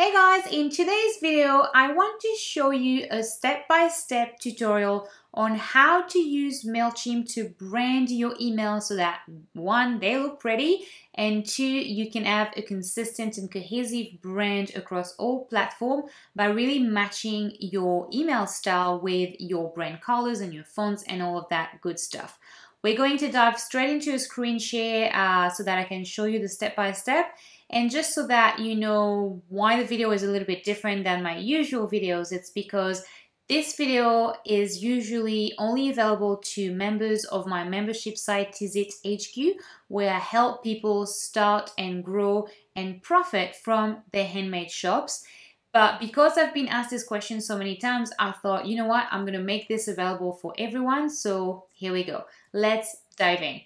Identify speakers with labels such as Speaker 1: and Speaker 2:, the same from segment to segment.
Speaker 1: Hey guys, in today's video, I want to show you a step-by-step tutorial on how to use Mailchimp to brand your email so that one, they look pretty, and two, you can have a consistent and cohesive brand across all platforms by really matching your email style with your brand colors and your fonts and all of that good stuff. We're going to dive straight into a screen share so that I can show you the step-by-step. And just so that you know why the video is a little bit different than my usual videos, it's because this video is usually only available to members of my membership site Tizit HQ, where I help people start and grow and profit from their handmade shops. But because I've been asked this question so many times, I thought, you know what, I'm going to make this available for everyone. So here we go. Let's dive in.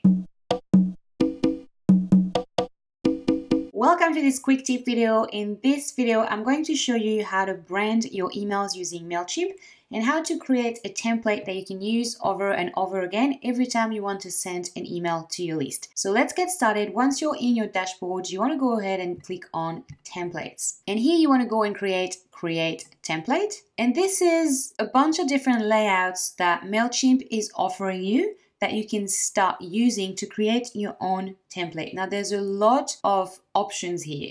Speaker 1: Welcome to this quick tip video. In this video, I'm going to show you how to brand your emails using Mailchimp and how to create a template that you can use over and over again every time you want to send an email to your list. So let's get started. Once you're in your dashboard, you want to go ahead and click on templates. And here you want to go and create template. And this is a bunch of different layouts that Mailchimp is offering you that you can start using to create your own template. Now there's a lot of options here.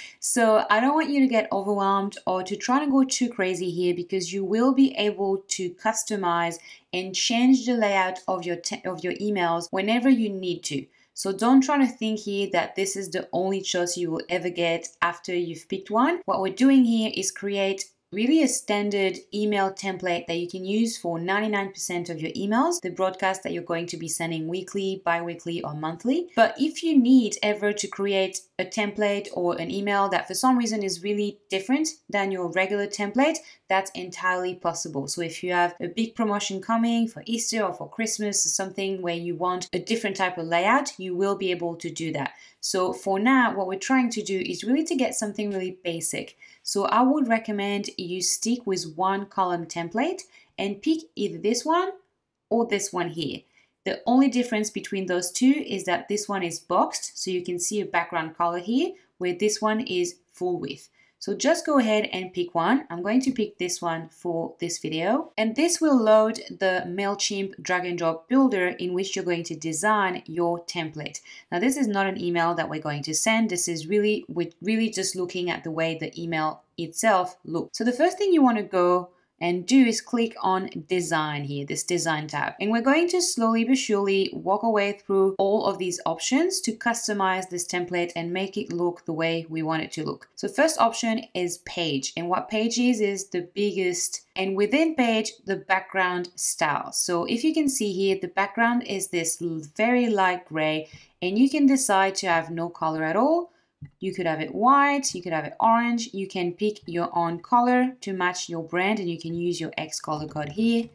Speaker 1: So I don't want you to get overwhelmed or to try to go too crazy here, because you will be able to customize and change the layout of your emails whenever you need to. So don't try to think here that this is the only choice you will ever get after you've picked one. What we're doing here is create really a standard email template that you can use for 99% of your emails, the broadcast that you're going to be sending weekly, bi-weekly, or monthly. But if you need ever to create a template or an email that for some reason is really different than your regular template, that's entirely possible. So if you have a big promotion coming for Easter or for Christmas or something where you want a different type of layout, you will be able to do that. So for now, what we're trying to do is really to get something really basic. So I would recommend you stick with one column template and pick either this one or this one here. The only difference between those two is that this one is boxed, so you can see a background color here, where this one is full width. So just go ahead and pick one. I'm going to pick this one for this video. And this will load the Mailchimp drag and drop builder in which you're going to design your template. Now this is not an email that we're going to send. This is we're really just looking at the way the email itself looks. So the first thing you want to go and do is click on design here, this design tab. And we're going to slowly but surely walk our way through all of these options to customize this template and make it look the way we want it to look. So first option is page. And what page is the biggest, and within page, the background style. So if you can see here, the background is this very light gray, and you can decide to have no color at all. You could have it white, you could have it orange. You can pick your own color to match your brand, and you can use your X color code here.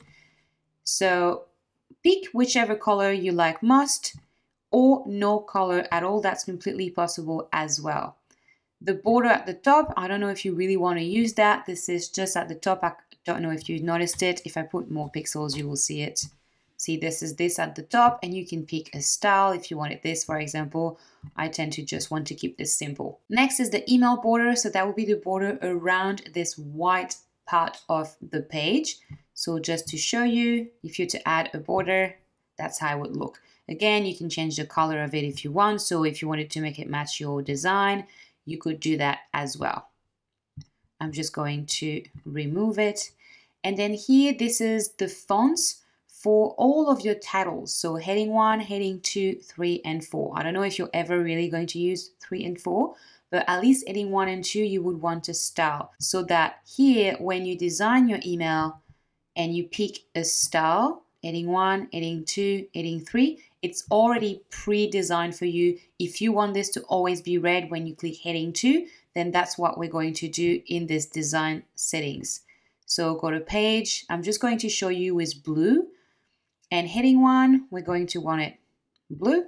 Speaker 1: So pick whichever color you like most, or no color at all. That's completely possible as well. The border at the top, I don't know if you really want to use that. This is just at the top. I don't know if you noticed it. If I put more pixels, you will see it. See, this is this at the top, and you can pick a style if you wanted this, for example. I tend to just want to keep this simple. Next is the email border. So that will be the border around this white part of the page. So just to show you, if you're to add a border, that's how it would look. Again, you can change the color of it if you want. So if you wanted to make it match your design, you could do that as well. I'm just going to remove it. And then here, this is the fonts for all of your titles. So heading 1, heading 2, 3, and 4. I don't know if you're ever really going to use 3 and 4, but at least heading 1 and 2, you would want to style. So that here, when you design your email and you pick a style, heading 1, heading 2, heading 3, it's already pre-designed for you. If you want this to always be red when you click heading 2, then that's what we're going to do in this design settings. So go to page. I'm just going to show you with blue. And heading 1, we're going to want it blue.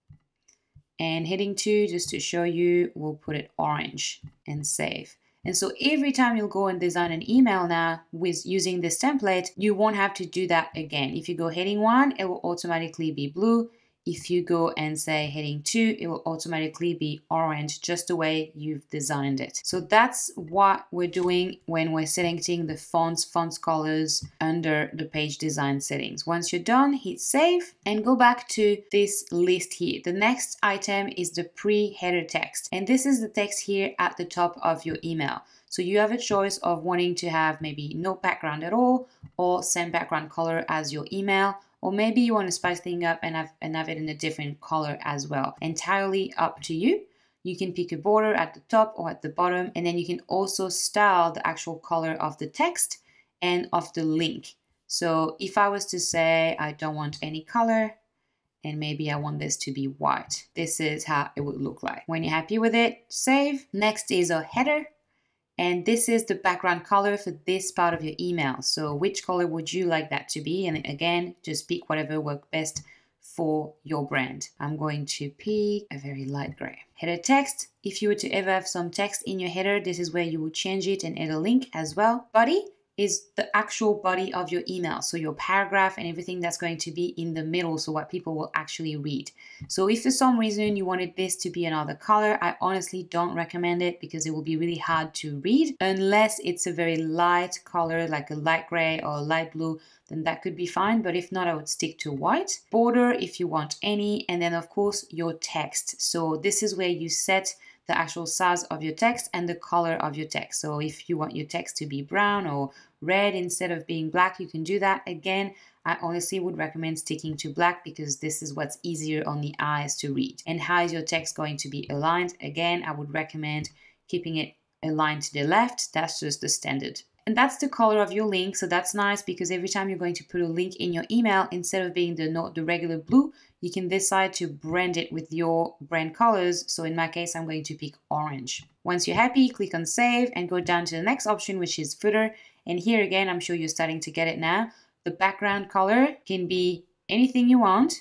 Speaker 1: And heading 2, just to show you, we'll put it orange and save. And so every time you'll go and design an email now with using this template, you won't have to do that again. If you go heading 1, it will automatically be blue. if you go and say heading 2, it will automatically be orange just the way you've designed it. So that's what we're doing when we're selecting the font colors under the page design settings. Once you're done, hit save and go back to this list here. The next item is the pre-header text. And this is the text here at the top of your email. So you have a choice of wanting to have maybe no background at all, or same background color as your email, or maybe you want to spice things up and have it in a different color as well. Entirely up to you. You can pick a border at the top or at the bottom, and then you can also style the actual color of the text and of the link. So if I was to say I don't want any color, and maybe I want this to be white, this is how it would look like. When you're happy with it, save. Next is a header. And this is the background color for this part of your email. So which color would you like that to be? And again, just pick whatever works best for your brand. I'm going to pick a very light gray. Header text. If you were to ever have some text in your header, this is where you would change it and add a link as well. Body is the actual body of your email. So your paragraph and everything that's going to be in the middle, so what people will actually read. So if for some reason you wanted this to be another color, I honestly don't recommend it because it will be really hard to read unless it's a very light color like a light gray or a light blue, then that could be fine. But if not, I would stick to white. Border if you want any, and then of course your text. So this is where you set the actual size of your text and the color of your text. So if you want your text to be brown or red instead of being black, you can do that. Again, I honestly would recommend sticking to black because this is what's easier on the eyes to read. And how is your text going to be aligned? Again, I would recommend keeping it aligned to the left. That's just the standard. And that's the color of your link. So that's nice because every time you're going to put a link in your email, instead of being the regular blue, you can decide to brand it with your brand colors. So in my case, I'm going to pick orange. Once you're happy, click on save and go down to the next option, which is footer. And here again, I'm sure you're starting to get it now. The background color can be anything you want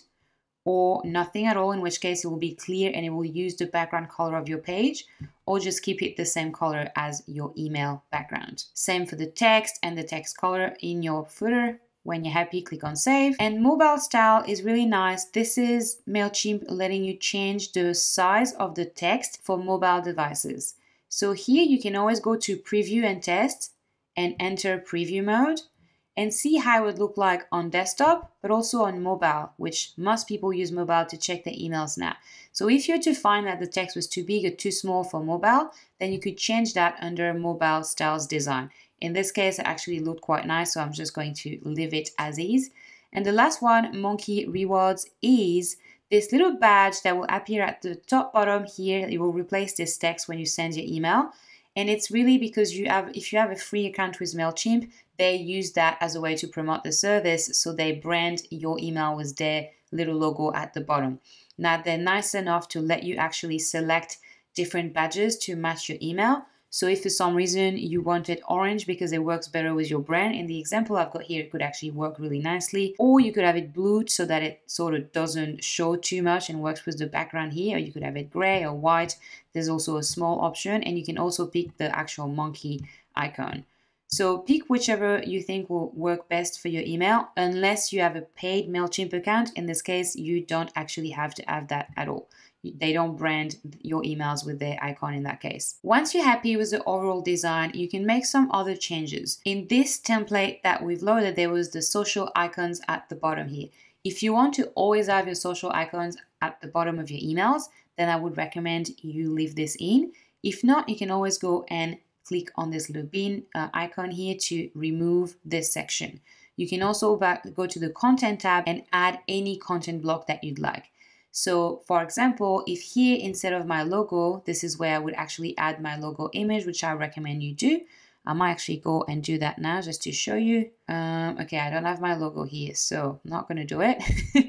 Speaker 1: or nothing at all, in which case it will be clear and it will use the background color of your page, or just keep it the same color as your email background. Same for the text and the text color in your footer. When you're happy, click on save. And mobile style is really nice. This is Mailchimp letting you change the size of the text for mobile devices. So here you can always go to preview and test and enter preview mode and see how it would look like on desktop, but also on mobile, which most people use mobile to check their emails now. So if you're to find that the text was too big or too small for mobile, then you could change that under mobile styles design. In this case, it actually looked quite nice, so I'm just going to leave it as is. And the last one, Monkey Rewards, is this little badge that will appear at the top bottom here. It will replace this text when you send your email. And it's really because if you have a free account with Mailchimp, they use that as a way to promote the service. So they brand your email with their little logo at the bottom. Now they're nice enough to let you actually select different badges to match your email. So if for some reason you wanted orange because it works better with your brand, in the example I've got here, it could actually work really nicely. Or you could have it blued so that it sort of doesn't show too much and works with the background here. Or you could have it gray or white. There's also a small option, and you can also pick the actual monkey icon. So pick whichever you think will work best for your email, unless you have a paid Mailchimp account. In this case, you don't actually have to have that at all. They don't brand your emails with their icon in that case. Once you're happy with the overall design, you can make some other changes. In this template that we've loaded, there was the social icons at the bottom here. If you want to always have your social icons at the bottom of your emails, then I would recommend you leave this in. If not, you can always go and click on this little bin icon here to remove this section. You can also go to the content tab and add any content block that you'd like. So for example, if here instead of my logo, this is where I would actually add my logo image, which I recommend you do. I might actually go and do that now just to show you. Okay, I don't have my logo here, so I'm not going to do it.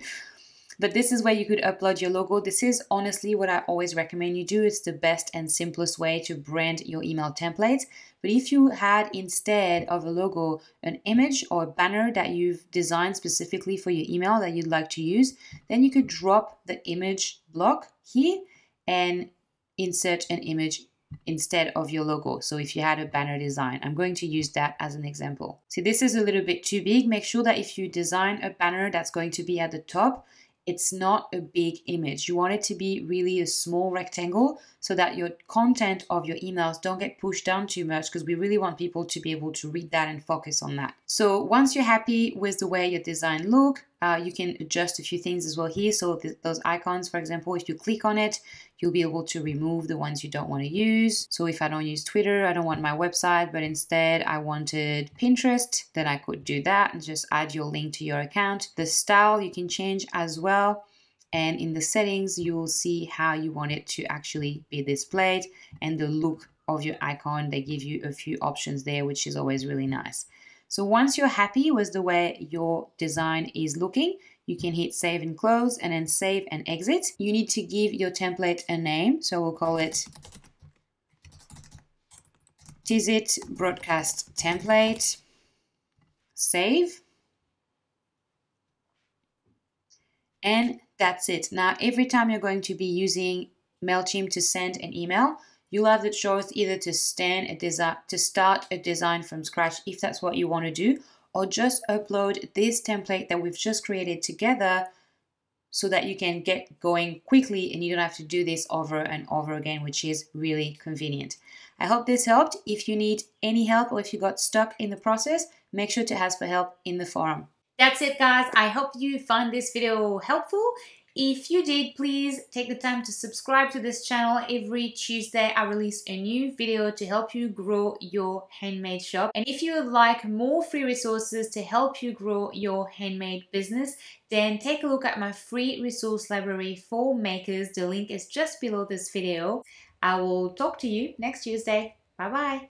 Speaker 1: But this is where you could upload your logo. This is honestly what I always recommend you do. It's the best and simplest way to brand your email templates. But if you had instead of a logo, an image or a banner that you've designed specifically for your email that you'd like to use, then you could drop the image block here and insert an image instead of your logo. So if you had a banner design, I'm going to use that as an example. See, this is a little bit too big. Make sure that if you design a banner that's going to be at the top, it's not a big image. You want it to be really a small rectangle so that your content of your emails don't get pushed down too much, because we really want people to be able to read that and focus on that. So once you're happy with the way your design look, you can adjust a few things as well here. So those icons, for example, if you click on it, you'll be able to remove the ones you don't want to use. So if I don't use Twitter, I don't want my website, but instead I wanted Pinterest, then I could do that and just add your link to your account. The style you can change as well. And in the settings, you will see how you want it to actually be displayed and the look of your icon. They give you a few options there, which is always really nice. So once you're happy with the way your design is looking, you can hit save and close and then save and exit. You need to give your template a name. So we'll call it Tizit Broadcast Template. Save. And that's it. Now, every time you're going to be using Mailchimp to send an email, you'll have the choice either to start a design from scratch if that's what you want to do, or just upload this template that we've just created together so that you can get going quickly and you don't have to do this over and over again, which is really convenient. I hope this helped. If you need any help or if you got stuck in the process, make sure to ask for help in the forum. That's it, guys. I hope you found this video helpful. If you did, please take the time to subscribe to this channel. Every Tuesday, I release a new video to help you grow your handmade shop. And if you would like more free resources to help you grow your handmade business, then take a look at my free resource library for makers. The link is just below this video. I will talk to you next Tuesday. Bye-bye.